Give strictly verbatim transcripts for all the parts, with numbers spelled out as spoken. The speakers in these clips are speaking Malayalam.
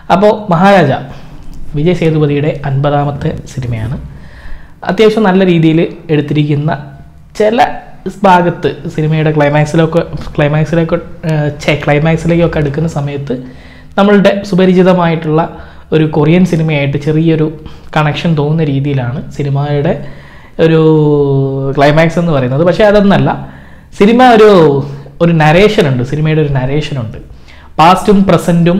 അപ്പോൾ മഹാരാജ വിജയ് സേതുപതിയുടെ അൻപതാമത്തെ സിനിമയാണ്. അത്യാവശ്യം നല്ല രീതിയിൽ എടുത്തിരിക്കുന്ന ചില ഭാഗത്ത് സിനിമയുടെ ക്ലൈമാക്സിലൊക്കെ ക്ലൈമാക്സിലേക്ക് ചേ ക്ലൈമാക്സിലേക്കൊക്കെ എടുക്കുന്ന സമയത്ത് നമ്മളുടെ സുപരിചിതമായിട്ടുള്ള ഒരു കൊറിയൻ സിനിമയായിട്ട് ചെറിയൊരു കണക്ഷൻ തോന്നുന്ന രീതിയിലാണ് സിനിമയുടെ ഒരു ക്ലൈമാക്സ് എന്ന് പറയുന്നത്. പക്ഷേ അതൊന്നല്ല, സിനിമ ഒരു ഒരു നരേഷൻ ഉണ്ട്, സിനിമയുടെ ഒരു നരേഷൻ ഉണ്ട്. പാസ്റ്റും പ്രസൻറ്റും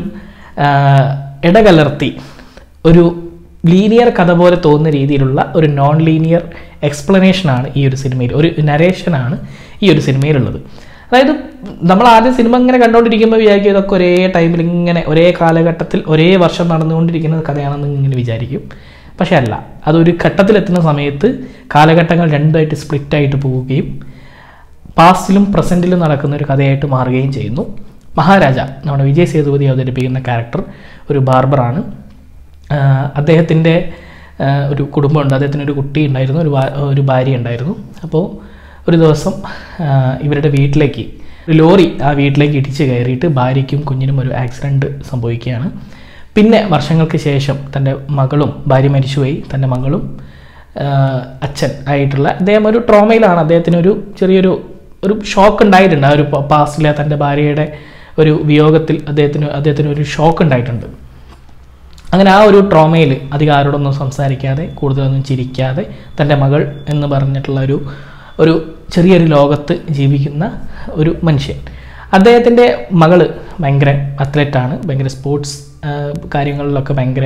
ഇടകലർത്തി ഒരു ലീനിയർ കഥ പോലെ തോന്നുന്ന രീതിയിലുള്ള ഒരു നോൺ ലീനിയർ എക്സ്പ്ലനേഷനാണ് ഈ ഒരു സിനിമയിൽ, ഒരു നരേഷനാണ് ഈ ഒരു സിനിമയിലുള്ളത്. അതായത് നമ്മൾ ആദ്യം സിനിമ ഇങ്ങനെ കണ്ടുകൊണ്ടിരിക്കുമ്പോൾ വിചാരിക്കും ഇതൊക്കെ ഒരേ ടൈമിൽ ഇങ്ങനെ ഒരേ കാലഘട്ടത്തിൽ ഒരേ വർഷം നടന്നുകൊണ്ടിരിക്കുന്ന കഥയാണെന്ന് ഇങ്ങനെ വിചാരിക്കും. പക്ഷേ അല്ല, അതൊരു ഘട്ടത്തിലെത്തുന്ന സമയത്ത് കാലഘട്ടങ്ങൾ രണ്ടായിട്ട് സ്പ്ലിറ്റായിട്ട് പോവുകയും പാസ്റ്റിലും പ്രസൻറ്റിലും നടക്കുന്ന ഒരു കഥയായിട്ട് മാറുകയും ചെയ്യുന്നു. മഹാരാജ നമ്മുടെ വിജയ് സേതുപതി അവതരിപ്പിക്കുന്ന ക്യാരക്ടർ ഒരു ബാർബറാണ്. അദ്ദേഹത്തിൻ്റെ ഒരു കുടുംബമുണ്ട്, അദ്ദേഹത്തിനൊരു കുട്ടി ഉണ്ടായിരുന്നു, ഒരു ഒരു ഭാര്യ ഉണ്ടായിരുന്നു. അപ്പോൾ ഒരു ദിവസം ഇവരുടെ വീട്ടിലേക്ക് ഒരു ലോറി ആ വീട്ടിലേക്ക് ഇടിച്ച് കയറിയിട്ട് ഭാര്യയ്ക്കും കുഞ്ഞിനും ഒരു ആക്സിഡൻറ്റ് സംഭവിക്കുകയാണ്. പിന്നെ വർഷങ്ങൾക്ക് ശേഷം തൻ്റെ മകളും, ഭാര്യ മരിച്ചുപോയി, തൻ്റെ മകളും അച്ഛൻ ആയിട്ടുള്ള അദ്ദേഹം ഒരു ട്രോമയിലാണ്. അദ്ദേഹത്തിനൊരു ചെറിയൊരു ഒരു ഷോക്ക് ഉണ്ടായിട്ടുണ്ട്. ആ ഒരു പാസ്റ്റിലെ തൻ്റെ ഭാര്യയുടെ ഒരു വിയോഗത്തിൽ അദ്ദേഹത്തിന് അദ്ദേഹത്തിന് ഒരു ഷോക്ക് ഉണ്ടായിട്ടുണ്ട്. അങ്ങനെ ആ ഒരു ട്രോമയിൽ അധികം ആരോടൊന്നും സംസാരിക്കാതെ കൂടുതലൊന്നും ചിരിക്കാതെ തൻ്റെ മകൾ എന്ന് പറഞ്ഞിട്ടുള്ള ഒരു ഒരു ചെറിയൊരു ലോകത്ത് ജീവിക്കുന്ന ഒരു മനുഷ്യൻ. അദ്ദേഹത്തിൻ്റെ മകൾ ഭയങ്കര അത്ലറ്റാണ്, ഭയങ്കര സ്പോർട്സ് കാര്യങ്ങളിലൊക്കെ ഭയങ്കര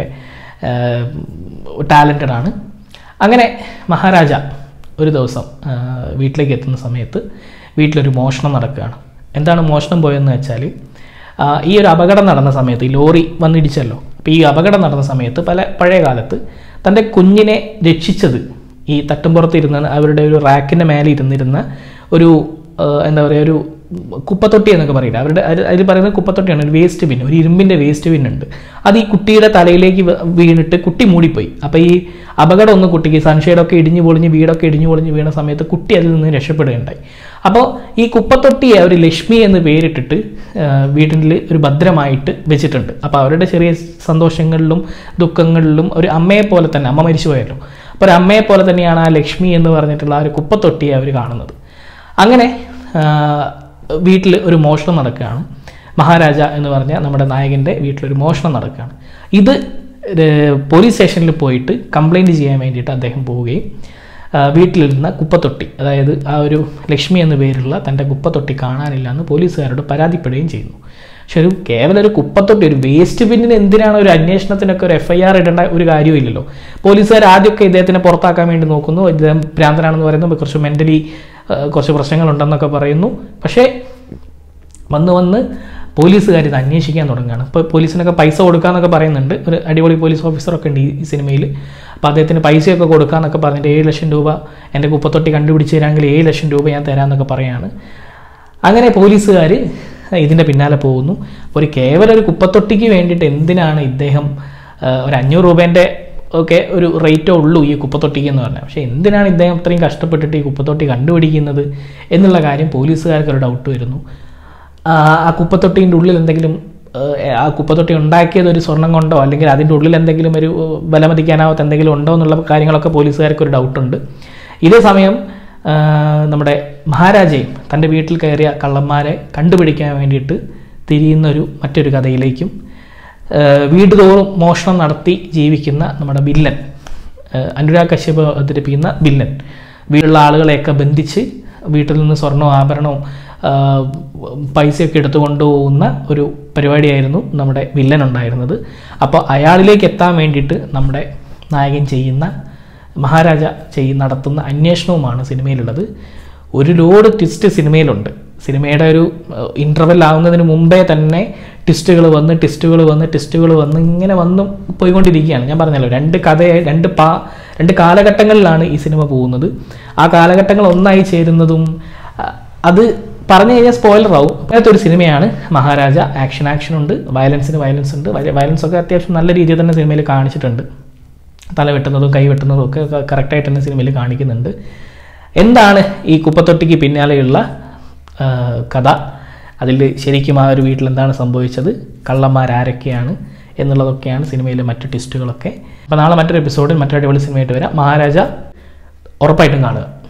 ടാലൻറ്റഡ് ആണ്. അങ്ങനെ മഹാരാജ ഒരു ദിവസം വീട്ടിലേക്ക് എത്തുന്ന സമയത്ത് വീട്ടിലൊരു മോഷണം നടക്കുകയാണ്. എന്താണ് മോഷണം പോയതെന്ന് വെച്ചാൽ, ഈ ഒരു അപകടം നടന്ന സമയത്ത് ഈ ലോറി വന്നിടിച്ചല്ലോ. അപ്പോൾ ഈ അപകടം നടന്ന സമയത്ത് പല പഴയ കാലത്ത് തൻ്റെ കുഞ്ഞിനെ രക്ഷിച്ചത് ഈ തട്ടുംപുറത്ത് ഇരുന്ന് അവരുടെ ഒരു റാക്കിൻ്റെ മേലെ ഇരുന്നിരുന്ന ഒരു എന്താ പറയുക ഒരു കുപ്പത്തൊട്ടി എന്നൊക്കെ പറയില്ല, അവരുടെ അതിൽ പറയുന്നത് കുപ്പത്തൊട്ടിയാണ്, ഒരു വേസ്റ്റ് ബിൻ, ഒരു ഇരുമ്പിൻ്റെ വേസ്റ്റ് ബിൻ ഉണ്ട്. അത് ഈ കുട്ടിയുടെ തലയിലേക്ക് വീണിട്ട് കുട്ടി മൂടിപ്പോയി. അപ്പോൾ ഈ അപകടം ഒന്ന് കുട്ടിക്ക് സൺഷെയ്ഡൊക്കെ ഇടിഞ്ഞു പൊളിഞ്ഞ് വീടൊക്കെ ഇടിഞ്ഞു പൊളിഞ്ഞ് വീണ സമയത്ത് കുട്ടി അതിൽ നിന്ന് രക്ഷപ്പെടുകയുണ്ടായി. അപ്പോൾ ഈ കുപ്പത്തൊട്ടിയെ അവർ ലക്ഷ്മി എന്ന് പേരിട്ടിട്ട് വീട്ടിൽ ഒരു ഭദ്രമായിട്ട് വെച്ചിട്ടുണ്ട്. അപ്പോൾ അവരുടെ ചെറിയ സന്തോഷങ്ങളിലും ദുഃഖങ്ങളിലും ഒരു അമ്മയെ പോലെ തന്നെ, അമ്മ മരിച്ചു പോയല്ലോ, അപ്പോൾ ഒരു അമ്മയെ പോലെ തന്നെയാണ് ആ ലക്ഷ്മി എന്ന് പറഞ്ഞിട്ടുള്ള ആ ഒരു കുപ്പത്തൊട്ടിയെ അവർ കാണുന്നത്. അങ്ങനെ വീട്ടിൽ ഒരു മോഷണം നടക്കുകയാണ്. മഹാരാജ എന്ന് പറഞ്ഞ നമ്മുടെ നായകൻ്റെ വീട്ടിലൊരു മോഷണം നടക്കുകയാണ്. ഇത് പോലീസ് സ്റ്റേഷനിൽ പോയിട്ട് കംപ്ലൈൻറ്റ് ചെയ്യാൻ വേണ്ടിയിട്ട് അദ്ദേഹം പോവുകയും വീട്ടിലിരുന്ന കുപ്പത്തൊട്ടി, അതായത് ആ ഒരു ലക്ഷ്മി എന്ന പേരുള്ള തൻ്റെ കുപ്പത്തൊട്ടി കാണാനില്ല എന്ന് പോലീസുകാരോട് പരാതിപ്പെടുകയും ചെയ്യുന്നു. പക്ഷെ ഒരു കേവലം ഒരു കുപ്പത്തൊട്ടി, ഒരു വേസ്റ്റ് ബിന്നിന് എന്തിനാണ് ഒരു അന്വേഷണത്തിനൊക്കെ ഒരു എഫ് ഐ ആർ ഇടേണ്ട ഒരു കാര്യമില്ലല്ലോ. പോലീസുകാർ ആദ്യമൊക്കെ ഇദ്ദേഹത്തിനെ പുറത്താക്കാൻ വേണ്ടി നോക്കുന്നു, ഇദ്ദേഹം ഭ്രാന്തനാണെന്ന് പറയുന്നു, കുറച്ച് മെൻ്റലി കുറച്ച് പ്രശ്നങ്ങളുണ്ടെന്നൊക്കെ പറയുന്നു. പക്ഷേ വന്ന് വന്ന് പോലീസുകാർ ഇത് അന്വേഷിക്കാൻ തുടങ്ങുകയാണ്. ഇപ്പോൾ പോലീസിനൊക്കെ പൈസ കൊടുക്കാമെന്നൊക്കെ പറയുന്നുണ്ട്, ഒരു അടിപൊളി പോലീസ് ഓഫീസറൊക്കെ ഉണ്ട് ഈ സിനിമയിൽ. അപ്പോൾ അദ്ദേഹത്തിന് പൈസയൊക്കെ കൊടുക്കാമെന്നൊക്കെ പറഞ്ഞിട്ട് ഏഴ് ലക്ഷം രൂപ എൻ്റെ കുപ്പത്തൊട്ടി കണ്ടുപിടിച്ച് തരാമെങ്കിൽ ഏഴ് ലക്ഷം രൂപ ഞാൻ തരാമെന്നൊക്കെ പറയുകയാണ്. അങ്ങനെ പോലീസുകാർ ഇതിൻ്റെ പിന്നാലെ പോകുന്നു. ഒരു കേവലം ഒരു കുപ്പത്തൊട്ടിക്ക് വേണ്ടിയിട്ട് എന്തിനാണ് ഇദ്ദേഹം ഒരു അഞ്ഞൂറ് രൂപേൻ്റെ ഒക്കെ ഒരു റേറ്റേ ഉള്ളൂ ഈ കുപ്പത്തൊട്ടിക്ക് എന്ന് പറഞ്ഞാൽ, പക്ഷേ എന്തിനാണ് ഇദ്ദേഹം അത്രയും കഷ്ടപ്പെട്ടിട്ട് ഈ കുപ്പത്തൊട്ടി കണ്ടുപിടിക്കുന്നത് എന്നുള്ള കാര്യം പോലീസുകാർക്ക് ഒരു ഡൗട്ട് വരുന്നു. ആ കുപ്പത്തൊട്ടീൻ്റെ ഉള്ളിൽ എന്തെങ്കിലും, ആ കുപ്പത്തൊട്ടി ഉണ്ടാക്കിയത് ഒരു സ്വർണം കൊണ്ടോ അല്ലെങ്കിൽ അതിൻ്റെ ഉള്ളിൽ എന്തെങ്കിലും ഒരു വിലമതിക്കാനാവാത്ത എന്തെങ്കിലും ഉണ്ടോ എന്നുള്ള കാര്യങ്ങളൊക്കെ പോലീസുകാർക്ക് ഒരു ഡൗട്ടുണ്ട്. ഇതേ സമയം നമ്മുടെ മഹാരാജയും തൻ്റെ വീട്ടിൽ കയറിയ കള്ളന്മാരെ കണ്ടുപിടിക്കാൻ വേണ്ടിയിട്ട് തിരിയുന്നൊരു മറ്റൊരു കഥയിലേക്കും വീട് തോറും മോഷണം നടത്തി ജീവിക്കുന്ന നമ്മുടെ വില്ലൻ, അനുരാഗ് കശ്യപ് അവതരിപ്പിക്കുന്ന വില്ലൻ, വീട്ടിലുള്ള ആളുകളെയൊക്കെ ബന്ധിച്ച് വീട്ടിൽ നിന്ന് സ്വർണ്ണവും ആഭരണവും പൈസയൊക്കെ എടുത്തുകൊണ്ട് പോകുന്ന ഒരു പരിപാടിയായിരുന്നു നമ്മുടെ വില്ലൻ ഉണ്ടായിരുന്നത്. അപ്പോൾ അയാളിലേക്ക് എത്താൻ വേണ്ടിയിട്ട് നമ്മുടെ നായകൻ ചെയ്യുന്ന, മഹാരാജ ചെയ് നടത്തുന്ന അന്വേഷണവുമാണ് സിനിമയിലുള്ളത്. ഒരു ലോഡ് ട്വിസ്റ്റ് സിനിമയിലുണ്ട്. സിനിമയുടെ ഒരു ഇൻ്റർവെൽ ആകുന്നതിന് മുമ്പേ തന്നെ ട്വിസ്റ്റുകൾ വന്ന് ട്വിസ്റ്റുകൾ വന്ന് ട്വിസ്റ്റുകൾ വന്ന് ഇങ്ങനെ വന്നും പോയിക്കൊണ്ടിരിക്കുകയാണ്. ഞാൻ പറഞ്ഞല്ലോ, രണ്ട് കഥയെ രണ്ട് പാ രണ്ട് കാലഘട്ടങ്ങളിലാണ് ഈ സിനിമ പോകുന്നത്. ആ കാലഘട്ടങ്ങൾ ഒന്നായി ചേരുന്നതും അത് പറഞ്ഞു കഴിഞ്ഞാൽ സ്പോയിലർ ആവും. അങ്ങനത്തെ ഒരു സിനിമയാണ് മഹാരാജ. ആക്ഷൻ ആക്ഷൻ ഉണ്ട്, വയലൻസിന് വയലൻസ് ഉണ്ട്. വയലൻസ് ഒക്കെ അത്യാവശ്യം നല്ല രീതിയിൽ തന്നെ സിനിമയിൽ കാണിച്ചിട്ടുണ്ട്. തല വെട്ടുന്നതും കൈ വെട്ടുന്നതും ഒക്കെ കറക്റ്റായിട്ട് തന്നെ സിനിമയിൽ കാണിക്കുന്നുണ്ട്. എന്താണ് ഈ കുപ്പത്തൊട്ടിക്ക് പിന്നാലെയുള്ള കഥ, അതിൽ ശരിക്കും ആ ഒരു വീട്ടിൽ എന്താണ് സംഭവിച്ചത്, കള്ളന്മാരാരൊക്കെയാണ്, എന്നുള്ളതൊക്കെയാണ് സിനിമയിലെ മറ്റു ട്വിസ്റ്റുകളൊക്കെ. അപ്പോൾ നാളെ മറ്റൊരു എപ്പിസോഡിൽ മറ്റൊരു അടിപൊളി സിനിമയായിട്ട് വരാം. മഹാരാജ ഉറപ്പായിട്ടും കാണുക.